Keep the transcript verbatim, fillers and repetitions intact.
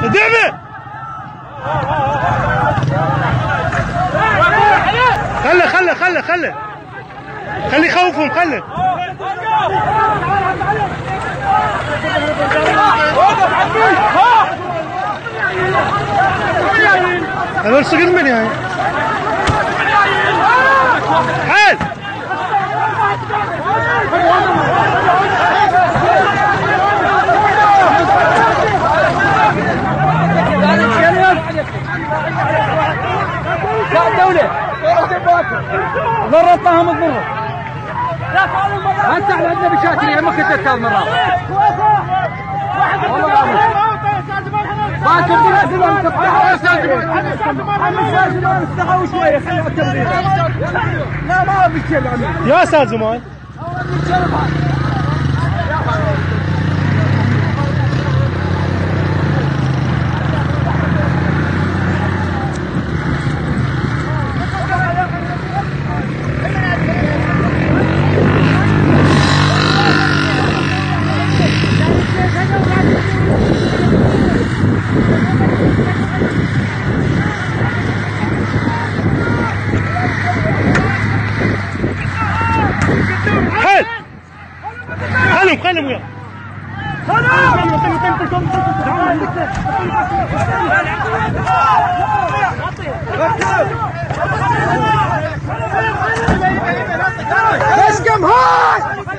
دعمه خله خله خله خله خلي يخوفهم خله هذول صقر من يعني حال لا الدولة ضرطناهم الضرر انت على عندنا بشاكل ما كنت ثلاث مرات والله باكر دي لازم تفتحوا يا استاذ زمان استحوا شويه خلوا التمرين لا ما في شيء يا استاذ زمان خلهم خلهم وياه اسكم هاي